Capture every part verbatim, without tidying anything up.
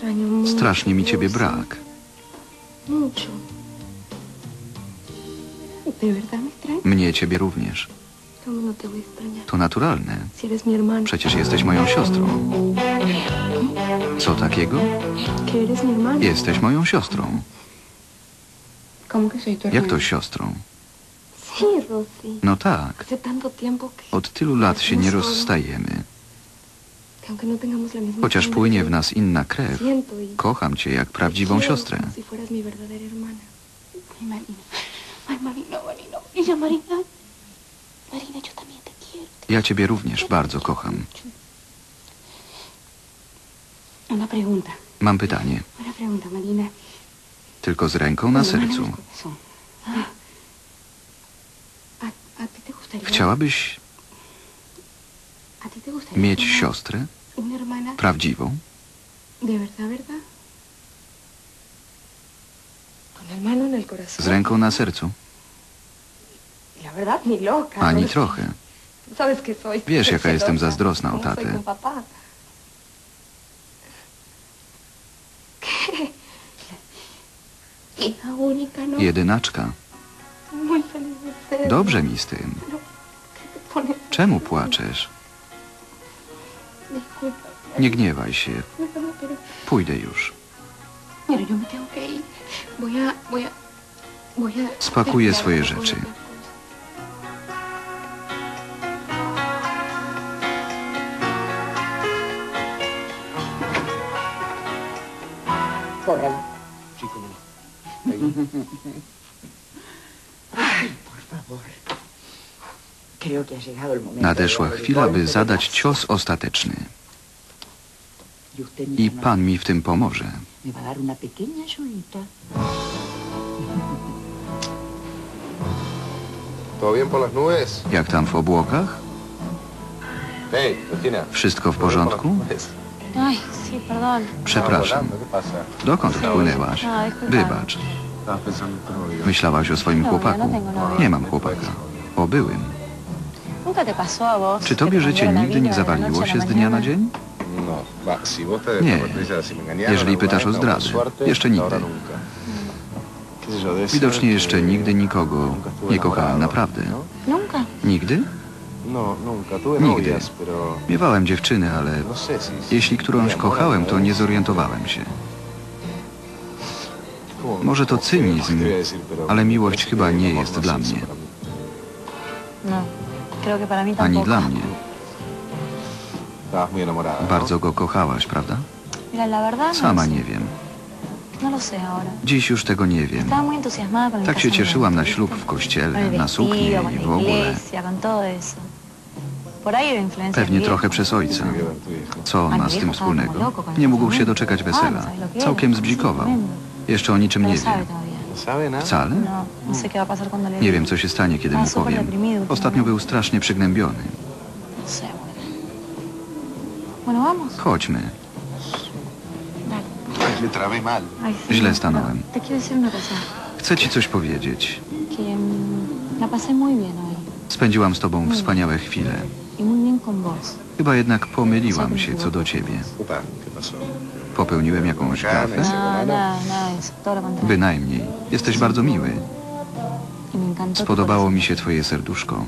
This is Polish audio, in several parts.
Strasznie mi ciebie brak. Mnie ciebie również. To naturalne. Przecież jesteś moją siostrą. Co takiego? Jesteś moją siostrą. Jak to siostrą? No tak. Od tylu lat się nie rozstajemy. Chociaż płynie w nas inna krew, kocham cię jak prawdziwą siostrę. Ja ciebie również bardzo kocham. Mam pytanie. Tylko z ręką na sercu. Chciałabyś mieć siostrę? Prawdziwą? Z ręką na sercu? Ani trochę. Wiesz, jaka jestem zazdrosna o tatę. Jedynaczka. Dobrze mi z tym. Czemu płaczesz? Nie gniewaj się. Pójdę już. Spakuję swoje rzeczy. Nadeszła chwila, by zadać cios ostateczny. I pan mi w tym pomoże. Jak tam w obłokach? Wszystko w porządku? Przepraszam. Dokąd wpłynęłaś? Wybacz. Myślałaś o swoim chłopaku? Nie mam chłopaka. O byłym. Czy tobie życie nigdy nie zawaliło się z dnia na dzień? Nie. Jeżeli pytasz o zdradę, jeszcze nigdy. Widocznie jeszcze nigdy nikogo nie kochałem naprawdę. Nigdy? Nigdy. Miewałem dziewczyny, ale jeśli którąś kochałem, to nie zorientowałem się. Może to cynizm, ale miłość chyba nie jest dla mnie. Ani dla mnie. Bardzo go kochałaś, prawda? Sama nie wiem. Dziś już tego nie wiem. Tak się cieszyłam na ślub w kościele, na suknię i w ogóle. Pewnie trochę przez ojca. Co on ma z tym wspólnego? Nie mógł się doczekać wesela. Całkiem zbzikował. Jeszcze o niczym nie wie. Wcale? Nie wiem, co się stanie, kiedy mu powiem. Ostatnio był strasznie przygnębiony. Chodźmy. Źle stanąłem. Chcę ci coś powiedzieć. Spędziłam z tobą wspaniałe chwile. Chyba jednak pomyliłam się co do ciebie. Popełniłem jakąś gafę? Bynajmniej. Jesteś bardzo miły. Spodobało mi się twoje serduszko.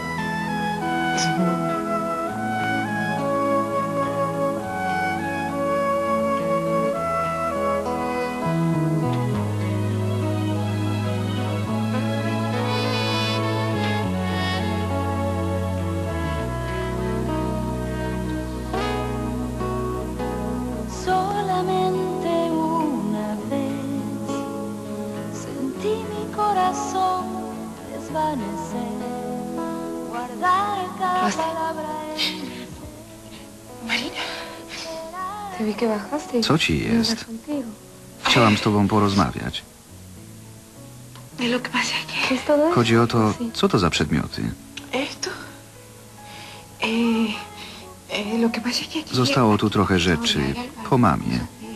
Co ci jest? Chciałam z tobą porozmawiać. Chodzi o to, co to za przedmioty? Zostało tu trochę rzeczy po mamie.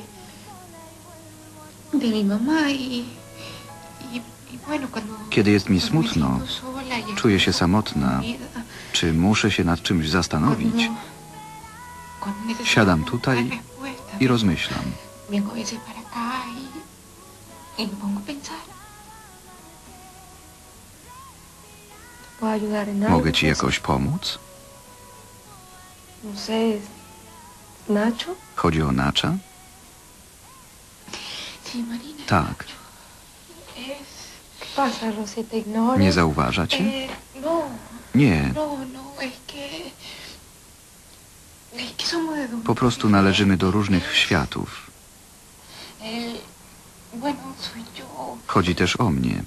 Kiedy jest mi smutno, czuję się samotna, czy muszę się nad czymś zastanowić, siadam tutaj i rozmyślam. Vengo a veces para acá y, y me pongo a pensar. Mogę ci jakoś pomóc? Nacho? Chodzi o Nacha? Tak. Nie zauważa cię? Nie. Po prostu należymy do różnych światów. Chodzi też o mnie.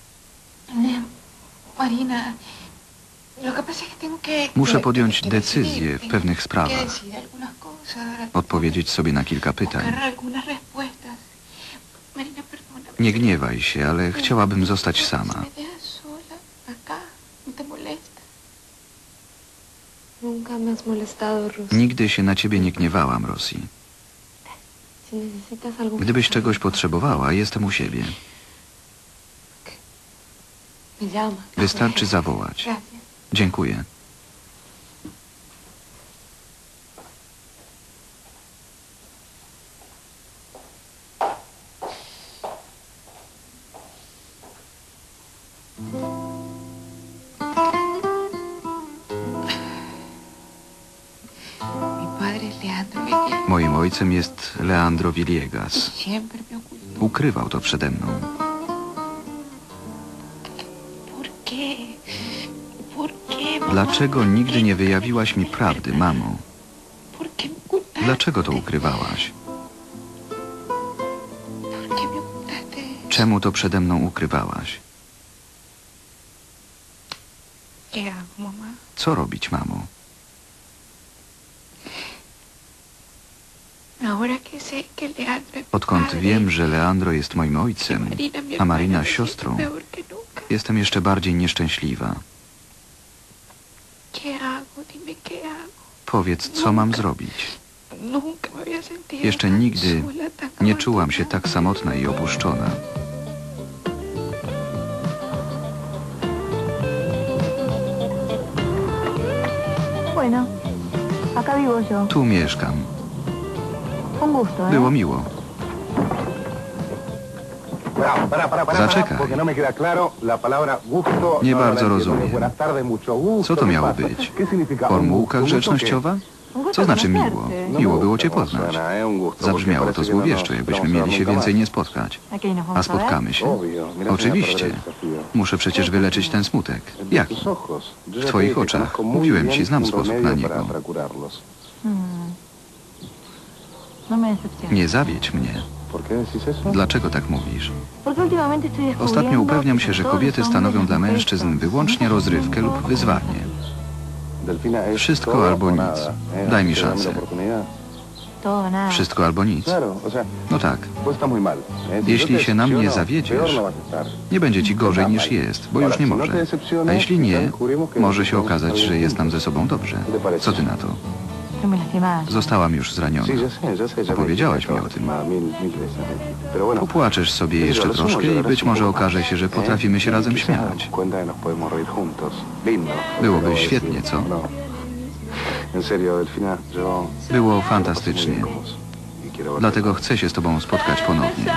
Muszę podjąć decyzję w pewnych sprawach. Odpowiedzieć sobie na kilka pytań. Nie gniewaj się, ale chciałabym zostać sama. Nigdy się na ciebie nie gniewałam, Rosji. Gdybyś czegoś potrzebowała, jestem u siebie. Wystarczy zawołać. Dziękuję. Moim ojcem jest Leandro Villegas. Ukrywał to przede mną. Dlaczego nigdy nie wyjawiłaś mi prawdy, mamo? Dlaczego to ukrywałaś? Czemu to przede mną ukrywałaś? Co robić, mamo? Odkąd wiem, że Leandro jest moim ojcem, a Marina siostrą, jestem jeszcze bardziej nieszczęśliwa. Powiedz, co mam zrobić? Jeszcze nigdy nie czułam się tak samotna i opuszczona. Tu mieszkam. Było miło. Zaczekaj. Nie bardzo rozumiem. Co to miało być? Formułka grzecznościowa? Co znaczy miło? Miło było cię poznać. Zabrzmiało to złowieszczo, jakbyśmy mieli się więcej nie spotkać. A spotkamy się? Oczywiście. Muszę przecież wyleczyć ten smutek. Jaki? W twoich oczach. Mówiłem ci, znam sposób na niego. Nie zawiedź mnie. Dlaczego tak mówisz? Ostatnio upewniam się, że kobiety stanowią dla mężczyzn wyłącznie rozrywkę lub wyzwanie. Wszystko albo nic. Daj mi szansę. Wszystko albo nic. No tak. Jeśli się na mnie zawiedziesz, nie będzie ci gorzej niż jest, bo już nie może. A jeśli nie, może się okazać, że jest nam ze sobą dobrze. Co ty na to? Zostałam już zraniona. Opowiedziałaś mi o tym. Popłaczesz sobie jeszcze troszkę i być może okaże się, że potrafimy się razem śmiać. Byłoby świetnie, co? Było fantastycznie. Dlatego chcę się z tobą spotkać ponownie.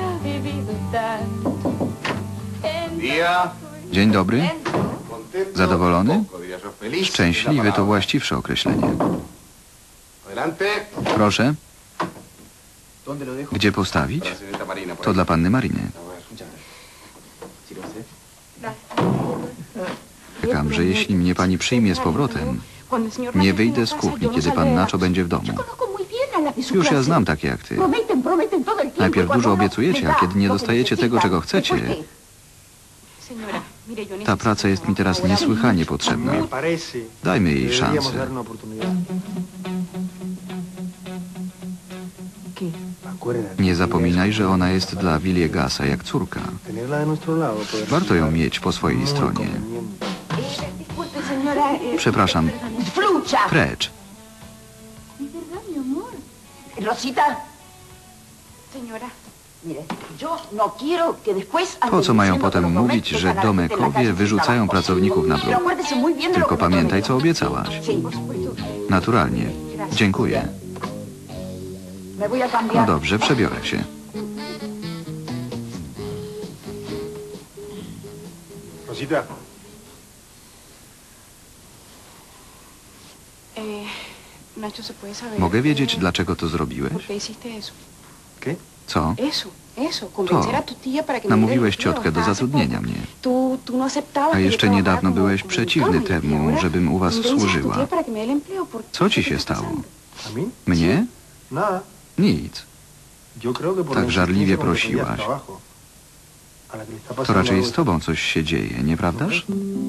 Dzień dobry. Zadowolony? Szczęśliwy to właściwsze określenie. Proszę. Gdzie postawić? To dla panny Mariny. Czekam, że jeśli mnie pani przyjmie z powrotem, nie wyjdę z kuchni, kiedy pan Nacho będzie w domu. Już ja znam takie jak ty. Najpierw dużo obiecujecie, a kiedy nie dostajecie tego, czego chcecie, ta praca jest mi teraz niesłychanie potrzebna. Dajmy jej szansę. Nie zapominaj, że ona jest dla Villegasa jak córka. Warto ją mieć po swojej stronie. Przepraszam. Precz. Po co mają potem mówić, że domekowie wyrzucają pracowników na bruk? Tylko pamiętaj, co obiecałaś. Naturalnie. Dziękuję. No dobrze, przebiorę się. Rosita. Nacho, ¿se puede saber? Mogę wiedzieć, dlaczego to zrobiłeś? ¿Por qué hiciste eso? ¿Qué? Co? Eso, eso, convencer a tu tía para que me Namówiłeś diera el ciotkę do empleo. zatrudnienia mnie. Tú, tú no aceptabas A que yo jeszcze trabajara niedawno como- byłeś como przeciwny mucama, y temu, ahora żebym u was convences a tu służyła. tía para que me dé el empleo. ¿Por Co ci qué? się ¿Qué está stało? pasando? ¿A mí? Mnie? Nada. Nic. Yo creo que por Tak la żarliwie insistencia con que pedías prosiłaś. trabajo. A la que le está To pasando raczej algo z tobą coś się dzieje, nieprawdaż?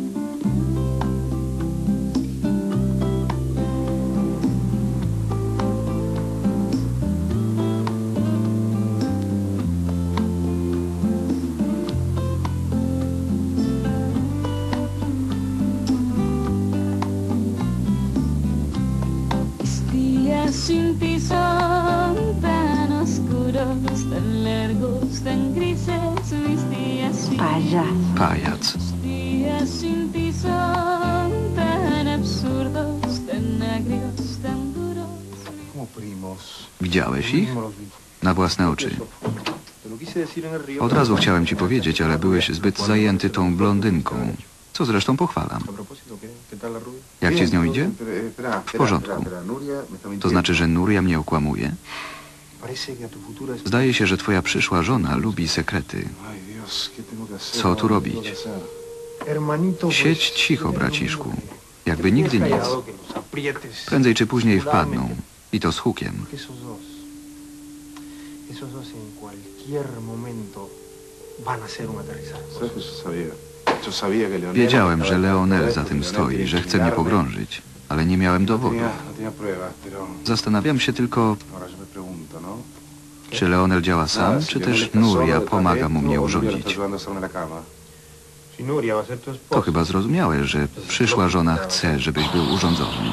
Días sin ti son tan oscuros, tan largos, tan grises mis días sin Payaso. Pajac. días sin ti son tan absurdos, tan agrios, tan duros. como primos. Widziałeś ich? Mismo los vi. Na własne oczy. Te lo quise decir en el río. Od razu chciałem ci powiedzieć, ale byłeś zbyt zajęty tą blondynką. Co zresztą pochwalam. A propósito, ¿qué? ¿Qué tal la rubia? Jak ci z nią idzie? W porządku. To znaczy, że Nuria mnie okłamuje? Zdaje się, że twoja przyszła żona lubi sekrety. Co tu robić? Siedź cicho, braciszku. Jakby nigdy nic. Prędzej czy później wpadną. I to z hukiem. Esos dos en cualquier momento van a hacer un aterrizaje. Wiedziałem, że Leonel za tym stoi, że chce mnie pogrążyć, ale nie miałem dowodu. Zastanawiam się tylko, czy Leonel działa sam, czy też Nuria pomaga mu mnie urządzić. To chyba zrozumiałe, że przyszła żona chce, żebyś był urządzony.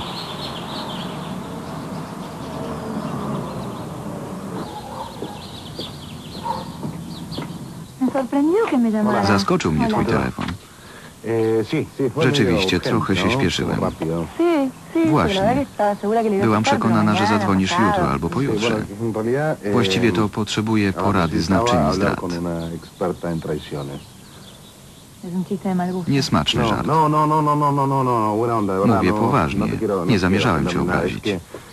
Zaskoczył mnie twój telefon. Rzeczywiście, trochę się śpieszyłem. Właśnie. Byłam przekonana, że zadzwonisz jutro albo pojutrze. Właściwie to potrzebuję porady znawczyni zdrad. Niesmaczny żart. Mówię poważnie. Nie zamierzałem cię obrazić.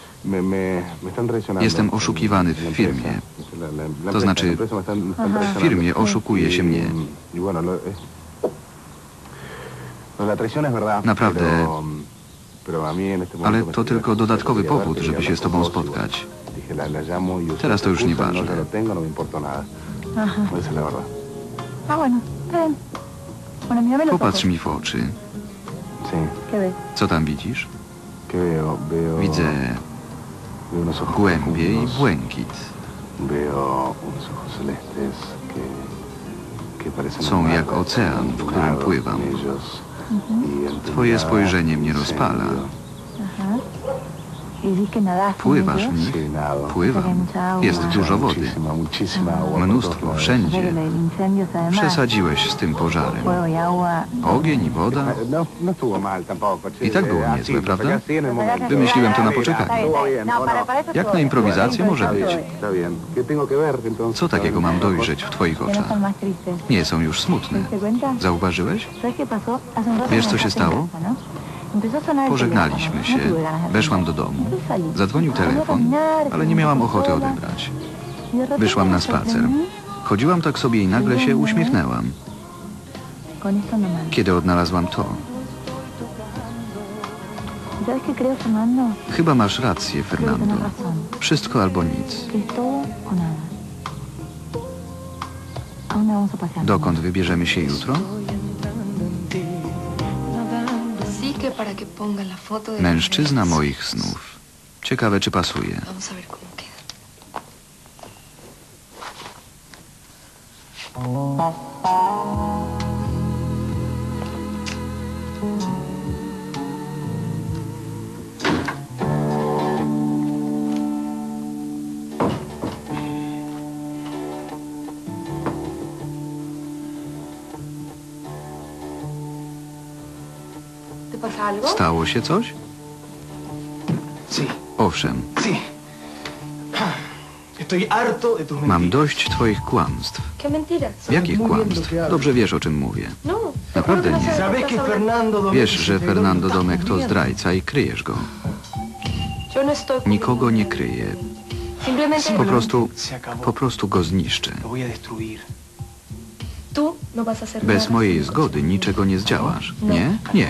Jestem oszukiwany w firmie. To znaczy, w firmie oszukuje się mnie. Naprawdę. Ale to tylko dodatkowy powód, żeby się z tobą spotkać. Teraz to już nieważne. Popatrz mi w oczy. Co tam widzisz? Widzę głębie i błękit. Są jak ocean, w którym pływam. Twoje spojrzenie mnie rozpala. Pływasz w nich? Pływam. Jest dużo wody. Mnóstwo, wszędzie. Przesadziłeś z tym pożarem. Ogień i woda. I tak było niezłe, prawda? Wymyśliłem to na poczekanie. Jak na improwizację może być? Co takiego mam dojrzeć w twoich oczach? Nie są już smutne. Zauważyłeś? Wiesz, co się stało? Pożegnaliśmy się. Weszłam do domu. Zadzwonił telefon, ale nie miałam ochoty odebrać. Wyszłam na spacer. Chodziłam tak sobie i nagle się uśmiechnęłam. Kiedy odnalazłam to. Chyba masz rację, Fernando. Wszystko albo nic. Dokąd wybierzemy się jutro? Mężczyzna moich snów. Ciekawe, czy pasuje. Stało się coś? Owszem. Estoy harto de tus Mam mentiras. dość twoich kłamstw. ¿Qué mentiras? Jakich kłamstw? Dobrze wiesz, o czym mówię. No. Naprawdę nie. ¿Sabes que Fernando Domecq Wiesz, że es el Fernando traidor? Domecq to zdrajca i kryjesz go. Yo no estoy... Nikogo nie kryję. Simplemente... Po prostu, Se acabó. po prostu go zniszczę. Lo voy a destruir. Tú no vas a hacer Bez nada. mojej zgody niczego nie zdziałasz. Nie? Nie.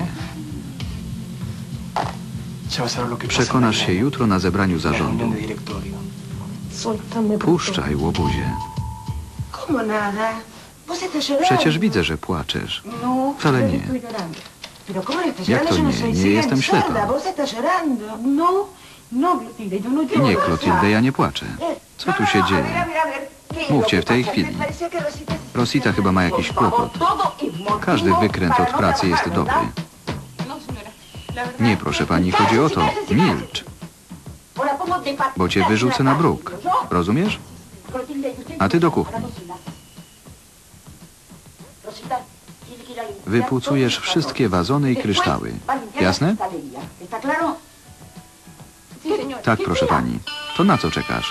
Ya vas a ver lo que pasa Przekonasz się mañana jutro na zebraniu en la zarządu. reunión de directorio. Suéltame, bruto. Puszczaj, łobuzie. ¿Cómo nada? Vos estás llorando. Przecież widzę, że płaczesz. No, Wcale yo nie. estoy llorando. Pero ¿cómo no estás Jak llorando? to Yo no nie? soy Nie ciega jestem ni ślepa. sorda. Vos estás llorando. No, no, Clotilde, yo no lloro. Nie, Clotilde, ja nie płaczę. Co tu się No, a ver, a dzieje? ver, a ver. ¿Qué es Mówcie lo w que tej pasa? chwili. Me parecía que Rosita se- Rosita chyba ma jakiś kłopot. Todo es motivo Każdy wykręt para od no pracy jest trabajar, dobry. ¿verdad? No, señora. La verdad Nie, es proszę que- pani, chodzi o to. Milcz, Ahora pongo de pat- bo cię wyrzucę na bruk. ¿Yo? Rozumiesz? Clotilde, ¿y usted? A ty do kuchni. Para cocinar. Rosita, tiene que ir a limpiar Wypucujesz todos los wszystkie wazony i Después kryształy. va a limpiar la Jasne? cristalería. ¿Está claro? Sí, señora. Tak, proszę pani. To na co czekasz?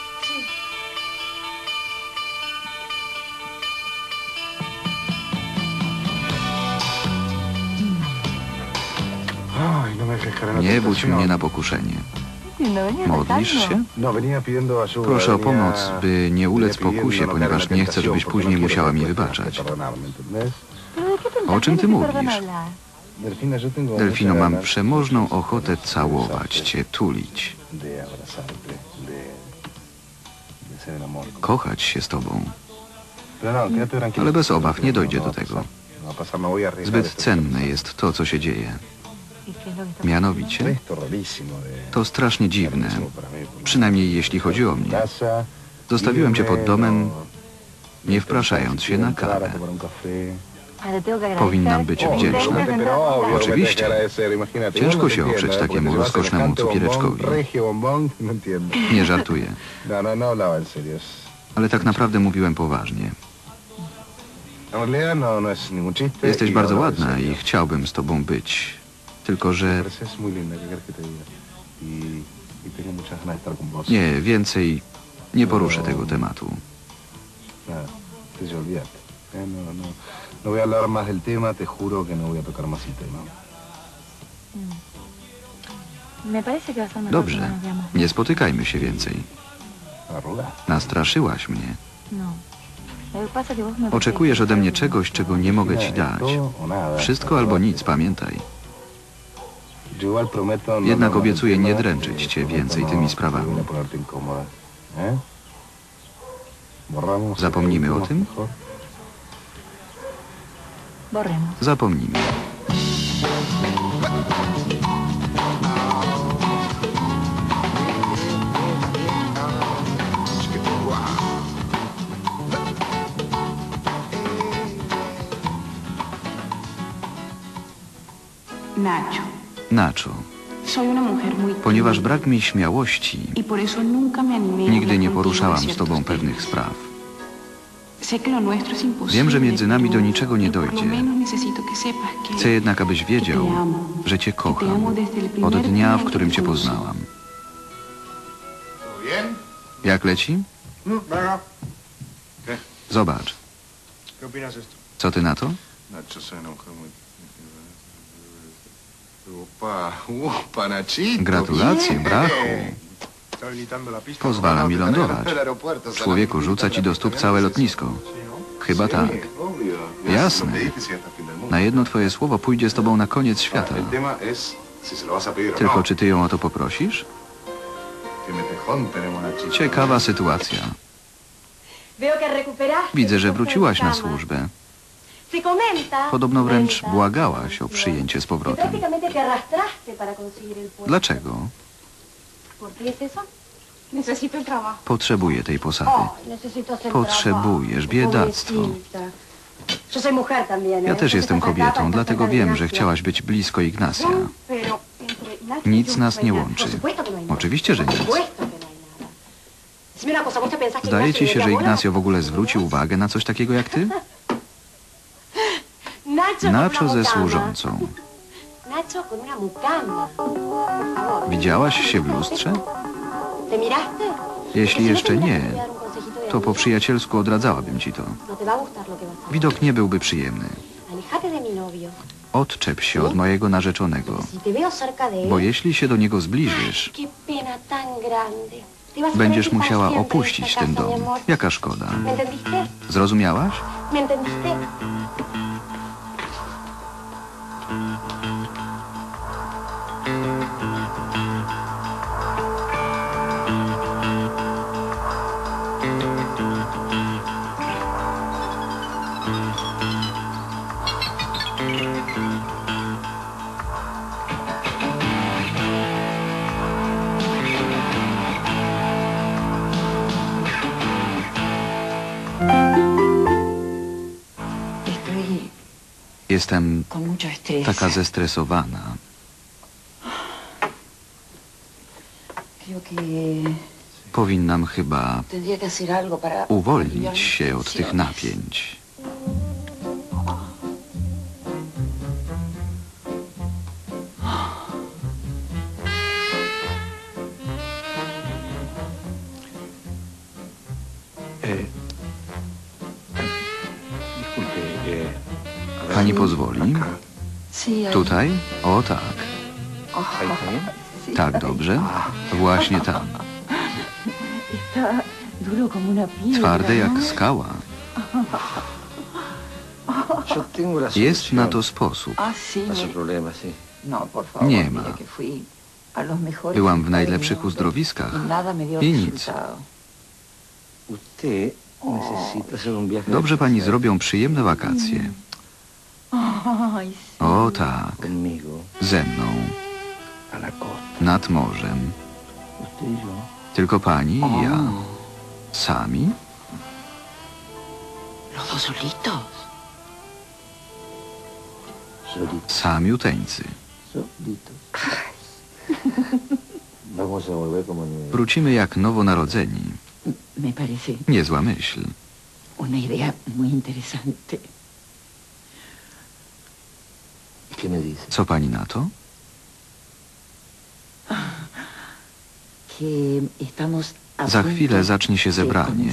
Ay, no me dejes caer en la Nie budź tentación. mnie na pokuszenie. No, Modlisz się? No, venía pidiendo ayuda. Proszę o venía- pomoc, by nie ulec venía pidiendo pokusie, no ponieważ caer en la nie chcę, tentación, żebyś porque później no quiero musiała mi que después wybaczać. te perdonarme, ¿entendés? O czym ty mówisz? Delfina, yo tengo Delfino, muchas mam ganas przemożną ochotę całować cię, tulić, de abrazarte, de, de ser el amor. kochać się z tobą. Pero no, quédate tranquilo. Ale bez obaw nie dojdzie No va do a tego. pasar, no va a pasar, no voy a arriesgar Zbyt esto. cenne jest to, co się dzieje. Mianowicie, Esto rarísimo de- to strasznie dziwne, rarísimo para mí, porque przynajmniej jeśli chodzi o mnie. casa, Zostawiłem cię pod irme, domem, no- nie wpraszając się na entrar a kawę. tomar un café. Powinnam być wdzięczna. Pero obvio, Oczywiście. me tengo que agradecer, imagínate. Ciężko Yo no się te oprzeć entiendo, ¿eh? takiemu Porque te vas rozkosznemu semejante bombón, cukiereczkowi. regio bombón, no entiendo. Nie żartuję, No, no, no hablaba en serio. es- ale tak naprawdę mówiłem poważnie. En realidad no, no es ningún chiste. Jesteś y bardzo hablaba en ładna serio. i chciałbym z tobą być. Tylko, Me że pareces muy linda, ¿qué quieres que te diga? Y, y tengo muchas ganas de estar con vos. nie, więcej nie poruszę tego tematu. Nada, te ya olvídate. Eh, no, no, no voy a hablar más del tema, te juro que no voy a tocar más el tema. Dobrze, nie spotykajmy się więcej. Arruga. Nastraszyłaś mnie. Oczekujesz ode mnie czegoś, czego nie mogę ci dać. Wszystko albo nic, pamiętaj. Yo igual prometo no Jednak hablar del obiecuję tema, nie dręczyć y cię prometo więcej no- tymi no sprawami. voy a ponerte incómoda. ¿Eh? Borramos. Zapomnimy o tym? Mejor. Zapomnijmy. Nacho, Nacho, soy una mujer muy ponieważ tímida brak mi śmiałości, y por eso nunca me animé a nigdy hablar nie contigo poruszałam de z ciertos tobą temas. pewnych spraw. Sé que lo nuestro es imposible, Wiem, że między nami do pero- niczego nie pero por lo dojdzie. menos necesito que sepas que- Chcę jednak, abyś wiedział, que te amo. że cię Que te kocham. amo desde el primer Od dnia, día w en którym que cię te conocí. poznałam. Jak leci? Zobacz. ¿Qué opinas de esto? Co ty na to? Nacho, soy una mujer muy... Upa, upa, Nachito. Gratulacje, bien. brachu. Está habilitando la pista. Pozwala mi lądować. El aeropuerto, ¿sabes? Człowieku, rzuca ci do stóp całe lotnisko. Chyba tak. Obvio. Jasne. Te dije si hasta el fin del mundo. Na jedno twoje słowo pójdzie z tobą na koniec świata. El tema es si se lo vas a pedir o Tylko no. czy ty ją o to poprosisz? Que metejón tenemos, Nachito. Ciekawa sytuacja. Veo que recuperaste Widzę, że tu wróciłaś na programa. służbę. Se comenta, Podobno wręcz cuenta, błagałaś o przyjęcie z que powrotem. prácticamente te arrastraste para conseguir el puesto. Dlaczego? ¿Por qué es eso? Necesito el trabajo. Potrzebuję tej posady. Oh, necesito hacer Potrzebujesz, trabajo, biedactwo. pobrecita. Yo soy mujer también, Ja ¿eh? też jestem Entonces, acá kobietą, estás dlatego cerca de wiem, że Ignacio. chciałaś być blisko Ignacia. Pero entre Ignacio y Nic yo nas no nie hay nada. łączy. Por supuesto que no hay nada. Oczywiście, że Por nic. supuesto que no hay nada. Decime una cosa, ¿vos te pensás que Zdaje Ignacio ci się, le że daría bola? Ignacio w ogóle zwrócił uwagę na coś takiego jak ty? Nacho, con Nacho una ze mucama. służącą. Nacho con una mucama. Por favor. Widziałaś się w lustrze? ¿Te miraste? Jeśli jeszcze nie, to po przyjacielsku odradzałabym ci to. Widok nie byłby przyjemny. Odczep się od mojego narzeczonego, bo jeśli się do niego zbliżysz, będziesz musiała opuścić ten dom. Jaka szkoda. Zrozumiałaś? Jestem taka zestresowana. Powinnam chyba uwolnić się od tych napięć. Pani pozwoli? Tutaj? O tak. Tak, dobrze. Właśnie tam. Twarde jak skała. Jest na to sposób. Nie ma. Byłam w najlepszych uzdrowiskach i nic. Dobrze pani zrobią przyjemne wakacje. O tak, ze mną, nad morzem. Tylko pani i ja. Sami? Samiuteńcy. Wrócimy jak nowonarodzeni. Niezła myśl. Co pani na to? Za chwilę zacznie się zebranie.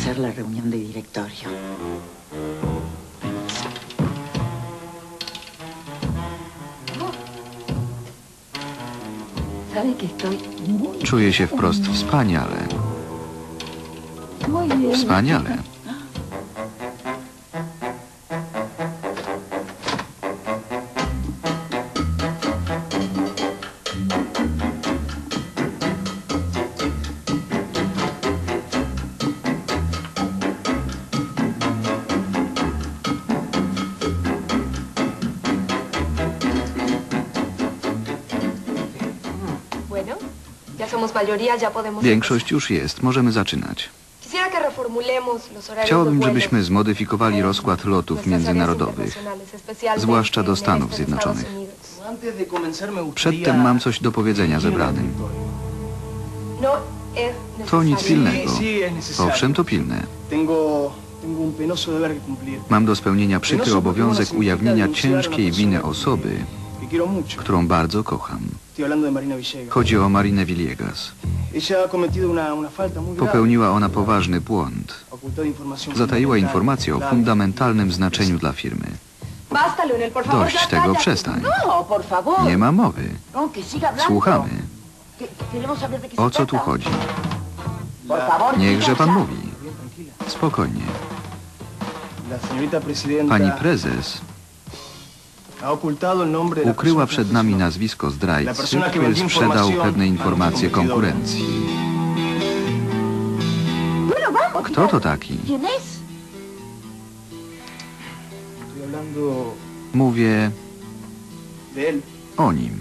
Czuję się wprost wspaniale. Wspaniale. Większość już jest. Możemy zaczynać. Chciałabym, żebyśmy zmodyfikowali rozkład lotów międzynarodowych, zwłaszcza do Stanów Zjednoczonych. Przedtem mam coś do powiedzenia zebranym. To nic pilnego. Owszem, to pilne. Mam do spełnienia przykry obowiązek ujawnienia ciężkiej winy osoby, którą bardzo kocham. Chodzi o Marinę Villegas. Popełniła ona poważny błąd. Zataiła informacje o fundamentalnym znaczeniu dla firmy. Dość tego, przestań. Nie ma mowy. Słuchamy. O co tu chodzi? Niechże pan mówi. Spokojnie. Pani prezes ukryła przed nami nazwisko zdrajcy, który sprzedał pewne informacje konkurencji. Kto to taki? Mówię o nim.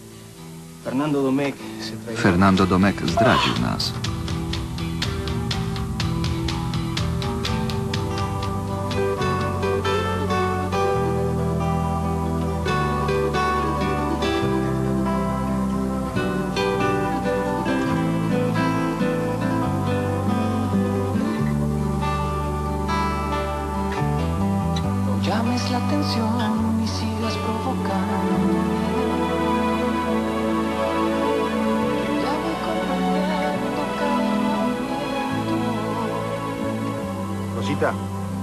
Fernando Domecq zdradził nas. Llames la atención y sigas provocando. Ya voy comprendiendo cada movimiento. Cosita.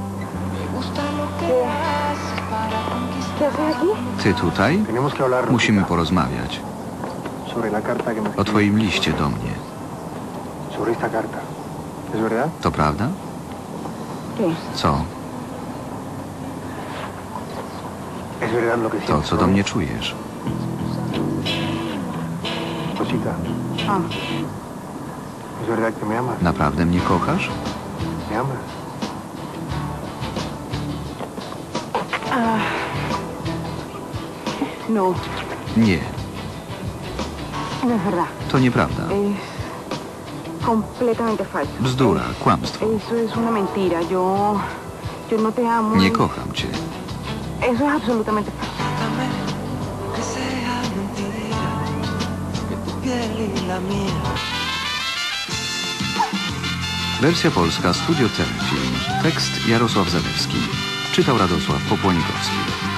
¿Qué haces aquí? Ty tutaj? Tenemos que hablar. Musimy porozmawiać Sobre la carta que me o twoim liście do mnie. Sobre esta carta. ¿Es verdad? To prawda? ¿Qué? Co? Es verdad lo que To, sientes. co do mnie czujesz. Cosita. Ah, Es verdad que me amas. Naprawdę mnie kochasz? Me amas. no, Nie, no es verdad. to nieprawda. Es completamente falso. Bzdura, kłamstwo. Eso es una mentira. Yo, yo no te amo. Nie y- kocham cię. Eso es absolutamente falso. Que sea mentira, que tu piel y la mía. Wersja polska, Studio Telefilm. Tekst Jarosław Zalewski. Czytał Radosław Popłonikowski.